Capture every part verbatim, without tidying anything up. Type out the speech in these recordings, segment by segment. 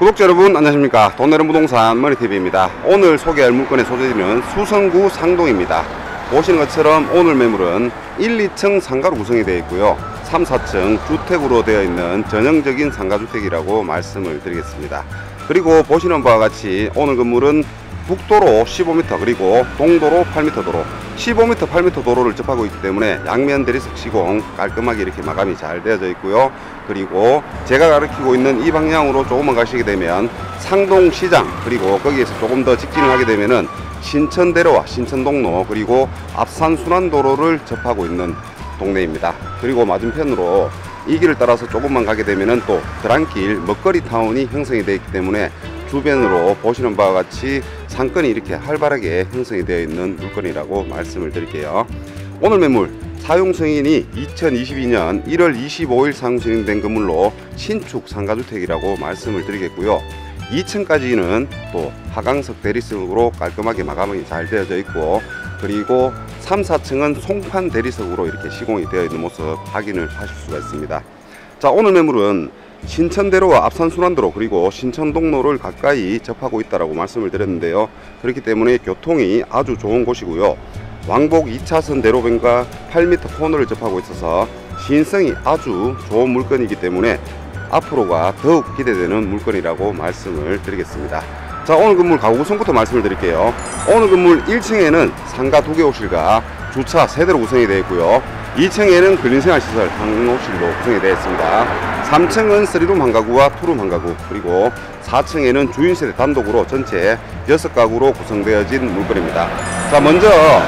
구독자 여러분 안녕하십니까. 돈내는 부동산 머니티비입니다. 오늘 소개할 물건의 소재지는 수성구 상동입니다. 보시는 것처럼 오늘 매물은 일, 이 층 상가로 구성이 되어 있고요, 삼, 사 층 주택으로 되어 있는 전형적인 상가주택이라고 말씀을 드리겠습니다. 그리고 보시는 바와 같이 오늘 건물은 북도로 십오 미터 그리고 동도로 팔 미터 도로, 십오 미터 팔 미터 도로를 접하고 있기 때문에 양면 대리석 시공 깔끔하게 이렇게 마감이 잘 되어져 있고요. 그리고 제가 가리키고 있는 이 방향으로 조금만 가시게 되면 상동시장, 그리고 거기에서 조금 더 직진을 하게 되면은 신천대로와 신천동로 그리고 압산순환도로를 접하고 있는 동네입니다. 그리고 맞은편으로 이 길을 따라서 조금만 가게 되면은 또 드랑길 먹거리 타운이 형성이 되어 있기 때문에 주변으로 보시는 바와 같이 상권이 이렇게 활발하게 형성이 되어 있는 물건이라고 말씀을 드릴게요. 오늘 매물 사용 승인이 이천이십이 년 일월 이십오일 사용 승인된 건물로 신축 상가주택이라고 말씀을 드리겠고요. 이 층까지는 또 하강석 대리석으로 깔끔하게 마감이 잘 되어져 있고, 그리고 삼, 사 층은 송판 대리석으로 이렇게 시공이 되어 있는 모습 확인을 하실 수가 있습니다. 자, 오늘 매물은 신천대로와 압산순환도로 그리고 신천동로를 가까이 접하고 있다라고 말씀을 드렸는데요. 그렇기 때문에 교통이 아주 좋은 곳이고요. 왕복 이 차선 대로변과 팔 미터 코너를 접하고 있어서 시인성이 아주 좋은 물건이기 때문에 앞으로가 더욱 기대되는 물건이라고 말씀을 드리겠습니다. 자, 오늘 건물 가구 구성부터 말씀을 드릴게요. 오늘 건물 일 층에는 상가 두 개 호실과 주차 세 대로 구성이 되어 있고요. 이 층에는 근린생활시설 상호실로 구성이 되어 있습니다. 삼 층은 쓰리룸 한 가구와 투룸 한 가구, 그리고 사 층에는 주인세대 단독으로 전체 여섯 가구로 구성되어진 물건입니다. 자, 먼저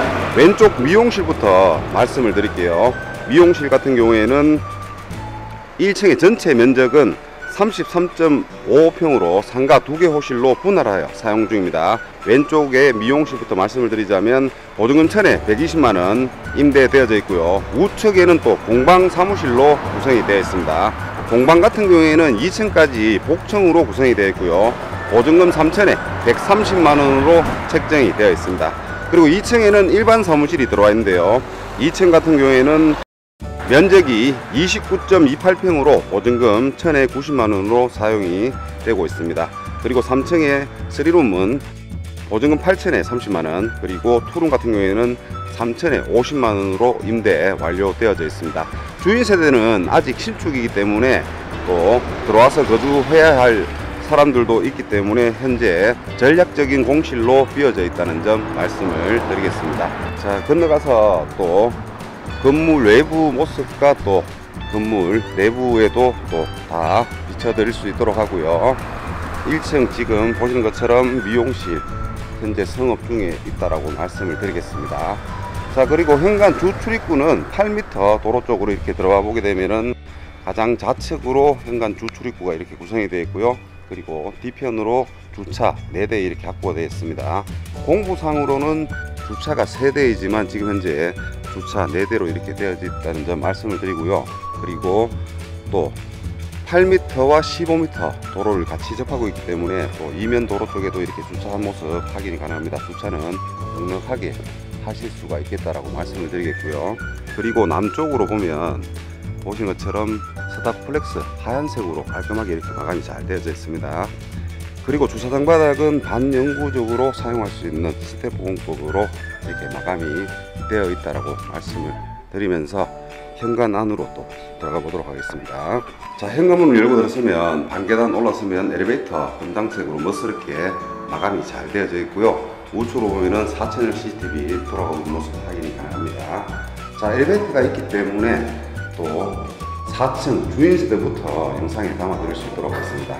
왼쪽 미용실부터 말씀을 드릴게요. 미용실 같은 경우에는 일 층의 전체 면적은 삼십삼 점 오 평으로 상가 두 개 호실로 분할하여 사용 중입니다. 왼쪽에 미용실부터 말씀을 드리자면 보증금 천에 백이십만 원 임대되어져 있고요. 우측에는 또 공방 사무실로 구성이 되어 있습니다. 공방 같은 경우에는 이 층까지 복층으로 구성이 되어 있고요. 보증금 삼천에 백삼십만 원으로 책정이 되어 있습니다. 그리고 이 층에는 일반 사무실이 들어와 있는데요. 이 층 같은 경우에는 면적이 이십구 점 이팔 평으로 보증금 천에 구십만 원으로 사용이 되고 있습니다. 그리고 삼 층의 쓰리룸은 보증금 팔천에 삼십만 원, 그리고 투룸 같은 경우에는 삼천에 오십만 원으로 임대 완료되어져 있습니다. 주인 세대는 아직 신축이기 때문에 또 들어와서 거주해야 할 사람들도 있기 때문에 현재 전략적인 공실로 비어져 있다는 점 말씀을 드리겠습니다. 자, 건너가서 또 건물 외부 모습과 또 건물 내부에도 또 다 비춰드릴 수 있도록 하고요. 일 층 지금 보시는 것처럼 미용실 현재 성업 중에 있다라고 말씀을 드리겠습니다. 자, 그리고 현관 주 출입구는 팔 미터 도로 쪽으로 이렇게 들어가 보게 되면은 가장 좌측으로 현관 주 출입구가 이렇게 구성이 되어 있고요. 그리고 뒤편으로 주차 네 대 이렇게 확보가 되어 있습니다. 공부상으로는 주차가 세 대이지만 지금 현재 주차 네 대로 이렇게 되어져 있다는 점 말씀을 드리고요. 그리고 또 팔 미터와 십오 미터 도로를 같이 접하고 있기 때문에 또 이면 도로 쪽에도 이렇게 주차한 모습 확인이 가능합니다. 주차는 넉넉하게 하실 수가 있겠다라고 말씀을 드리겠고요. 그리고 남쪽으로 보면 보신 것처럼 서답 플렉스 하얀색으로 깔끔하게 이렇게 마감이 잘 되어져 있습니다. 그리고 주차장 바닥은 반영구적으로 사용할 수 있는 스텝 공법으로 이렇게 마감이 되어 있다라고 말씀을 드리면서 현관 안으로 또 들어가 보도록 하겠습니다. 자, 현관문을 열고 들어서면 반계단 올라서면 엘리베이터 검정색으로 멋스럽게 마감이 잘 되어져 있고요. 우측으로 보면은 사 채널 씨씨티비 돌아가는 모습 확인이 가능합니다. 자, 엘리베이터가 있기 때문에 또 사 층 주인세대부터 영상에 담아 드릴 수 있도록 하겠습니다.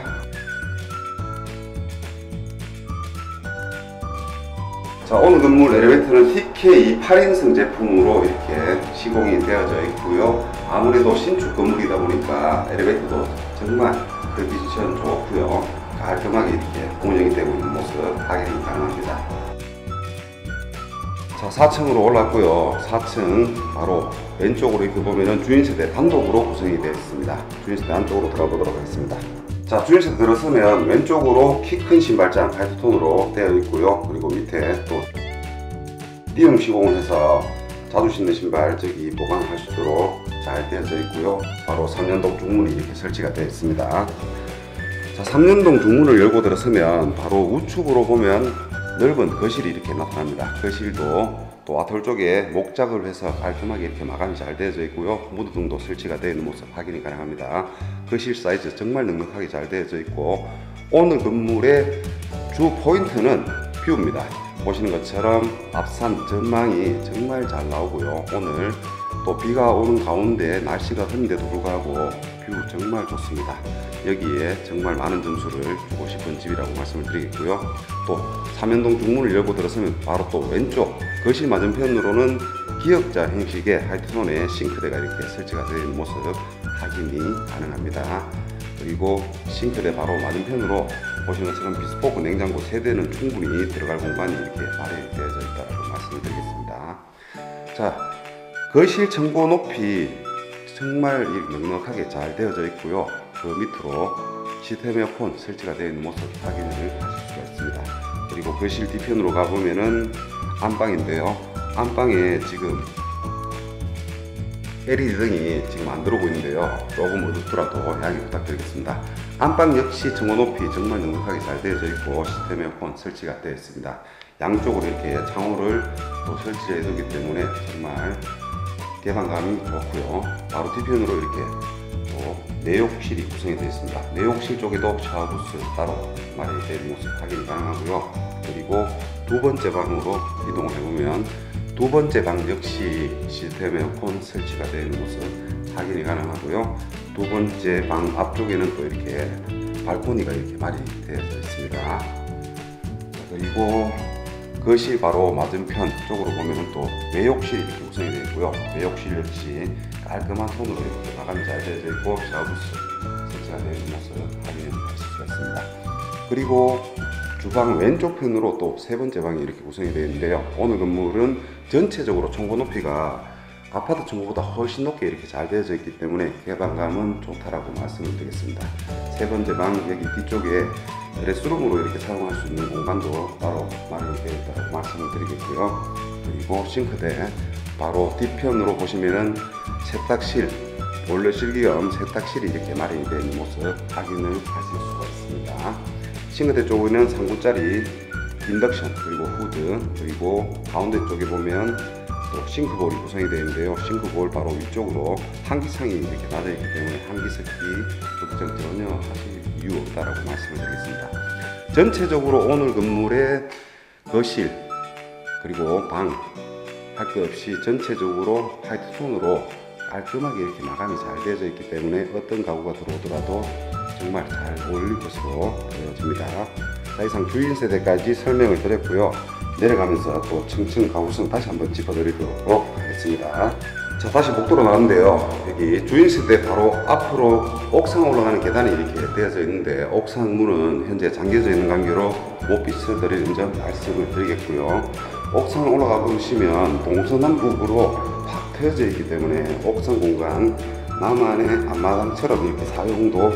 자, 오늘 건물 엘리베이터는 티케이 팔 인승 제품으로 이렇게 시공이 되어져 있고요. 아무래도 신축 건물이다 보니까 엘리베이터도 정말 컨디션 좋고요. 깔끔하게 이렇게 운영이 되고 있는 모습 확인이 가능합니다. 자, 사 층으로 올랐고요. 사 층 바로 왼쪽으로 이렇게 보면은 주인세대 단독으로 구성이 되어 있습니다. 주인세대 안쪽으로 들어가 보도록 하겠습니다. 자, 주인세대 들어서면 왼쪽으로 키 큰 신발장 파이프톤으로 되어 있고요. 그리고 밑에 또 띄움 시공을 해서 자주 신는 신발 저기 보관할 수 있도록 잘 되어져 있고요. 바로 삼 년동 중문이 이렇게 설치가 되어 있습니다. 자, 삼년동 중문을 열고 들어서면 바로 우측으로 보면 넓은 거실이 이렇게 나타납니다. 거실도 또 아톨 쪽에 목작을 해서 깔끔하게 이렇게 마감이 잘 되어져 있고요. 무드등도 설치가 되어 있는 모습 확인이 가능합니다. 거실 사이즈 정말 넉넉하게 잘 되어져 있고, 오늘 건물의 주 포인트는 뷰입니다. 보시는 것처럼 앞산 전망이 정말 잘 나오고요. 오늘 또 비가 오는 가운데 날씨가 흐린데도 불구하고 뷰 정말 좋습니다. 여기에 정말 많은 점수를 주고 싶은 집이라고 말씀을 드리겠고요. 또 삼연동 중문을 열고 들어서면 바로 또 왼쪽 거실 맞은편으로는 기역자 형식의 하이트론의 싱크대가 이렇게 설치가 되어 있는 모습 확인이 가능합니다. 그리고 싱크대 바로 맞은편으로 보시는 것처럼 비스포크 냉장고 세 대는 충분히 들어갈 공간이 이렇게 마련이 되어져 있다고 말씀을 드리겠습니다. 자, 거실 청고 높이 정말 넉넉하게 잘 되어져 있고요. 그 밑으로 시스템 에어컨 설치가 되어 있는 모습 확인을 하실 수가 있습니다. 그리고 거실 뒤편으로 가보면은 안방인데요. 안방에 지금 엘이디 등이 지금 안 들어오고 있는데요. 조금 어둡더라도 양해 부탁드리겠습니다. 안방 역시 청고 높이 정말 넉넉하게 잘 되어져 있고 시스템 에어컨 설치가 되어 있습니다. 양쪽으로 이렇게 창호를 또 설치해 두기 때문에 정말 개방감이 좋고요. 바로 뒤편으로 이렇게 또 내욕실이 구성이 되어 있습니다. 내욕실 쪽에도 샤워부스 따로 마련이 되어 있는 모습 확인이 가능하고요. 그리고 두 번째 방으로 이동을 해보면 두 번째 방 역시 시스템 에어컨 설치가 되어 있는 모습 확인이 가능하고요. 두 번째 방 앞쪽에는 또 이렇게 발코니가 이렇게 마련이 되어져 있습니다. 그리고 거실 바로 맞은편 쪽으로 보면 또 외욕실이 이렇게 구성이 되어 있고요. 외욕실 역시 깔끔한 톤으로 이렇게 마감이 잘 되어져 있고 샤워부스 설치가 되어 있는 모습 확인하실 수가 있습니다. 그리고 주방 왼쪽 편으로 또 세 번째 방이 이렇게 구성이 되어 있는데요. 오늘 건물은 전체적으로 청고 높이가 아파트 청고보다 훨씬 높게 이렇게 잘 되어져 있기 때문에 개방감은 좋다라고 말씀을 드리겠습니다. 세 번째 방 여기 뒤쪽에 레스룸으로 이렇게 사용할 수 있는 공간도 따로 마련이 되어 있다고 말씀을 드리겠고요. 그리고 싱크대 바로 뒤편으로 보시면은 세탁실, 보일러실 겸 세탁실이 이렇게 마련이 되어 있는 모습 확인을 하실 수가 있습니다. 싱크대 쪽에는 삼 구짜리 인덕션 그리고 후드, 그리고 가운데 쪽에 보면 또 싱크볼이 구성이 되어 있는데요. 싱크볼 바로 위쪽으로 환기창이 이렇게 닫아 있기 때문에 환기 습기 걱정 전혀 하실 이유 없다라고 말씀을 드리겠습니다. 전체적으로 오늘 건물의 거실 그리고 방 할 것 없이 전체적으로 화이트톤으로 깔끔하게 이렇게 마감이 잘 되어져 있기 때문에 어떤 가구가 들어오더라도 정말 잘 어울릴 것으로 보여집니다. 자, 이상 주인 세대까지 설명을 드렸고요. 내려가면서 또 층층 가구성 다시 한번 짚어드리도록 하겠습니다. 자, 다시 복도로 나왔는데요. 여기 주인 세대 바로 앞으로 옥상 올라가는 계단이 이렇게 되어져 있는데 옥상 문은 현재 잠겨져 있는 관계로 못 비춰드리는 점 말씀을 드리겠고요. 옥상 올라가 보시면 동서남북으로 팍 트여져 있기 때문에 옥상 공간 나만의 앞마당처럼 이렇게 사용도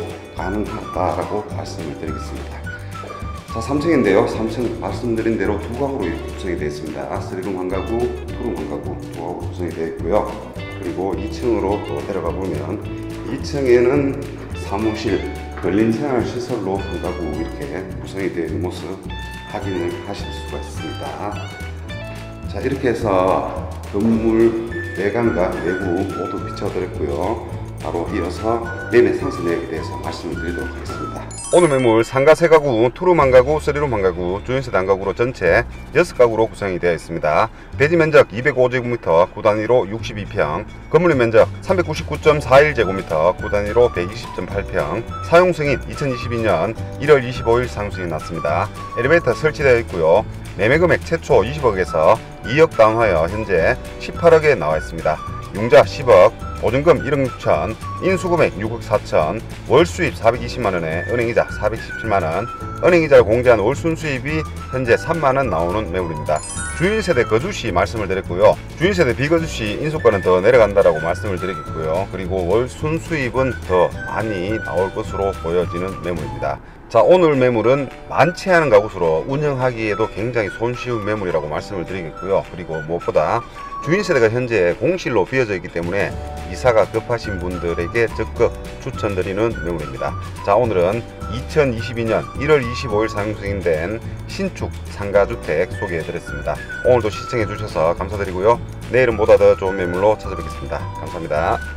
가능하다라고 말씀을 드리겠습니다. 자, 삼 층인데요. 삼 층 말씀드린 대로 두 가구로 이렇게 구성이 되어 있습니다. 쓰리룸 한 가구, 투룸 한 가구, 두 가구로 구성이 되어 있고요. 그리고 이 층으로 또 내려가 보면 이 층에는 사무실, 근린생활시설로 한 가구 이렇게 구성이 되어 있는 모습 확인을 하실 수가 있습니다. 자, 이렇게 해서 건물 내관과 내부 모두 비춰드렸고요. 바로 이어서 매매 상세 내역에 대해서 말씀을 드리도록 하겠습니다. 오늘 매물 상가 세 가구, 투룸 한 가구, 쓰리룸 한 가구, 주인세대 한 가구로 전체 여섯 가구로 구성이 되어 있습니다. 대지 면적 이백오 제곱미터, 구 단위로 육십이 평, 건물 면적 삼백구십구 점 사일 제곱미터, 구 단위로 백이십 점 팔 평, 사용 승인 이천이십이 년 일월 이십오일 상승이 났습니다. 엘리베이터 설치되어 있고요. 매매 금액 최초 이십억에서 이억 다운하여 현재 십팔억에 나와 있습니다. 융자 십억, 보증금 일억 육천, 인수금액 육억 사천, 월수입 사백이십만 원에 은행이자 사백십칠만 원, 은행이자를 공제한 월순수입이 현재 삼만 원 나오는 매물입니다. 주인세대 거주시 말씀을 드렸고요. 주인세대 비거주시 인수가는 더 내려간다라고 말씀을 드리겠고요. 그리고 월순수입은 더 많이 나올 것으로 보여지는 매물입니다. 자, 오늘 매물은 많지 않은 가구수로 운영하기에도 굉장히 손쉬운 매물이라고 말씀을 드리겠고요. 그리고 무엇보다 주인 세대가 현재 공실로 비어져 있기 때문에 이사가 급하신 분들에게 적극 추천드리는 매물입니다. 자, 오늘은 이천이십이 년 일월 이십오일 상용 승인된 신축 상가주택 소개해 드렸습니다. 오늘도 시청해 주셔서 감사드리고요. 내일은 보다 더 좋은 매물로 찾아뵙겠습니다. 감사합니다.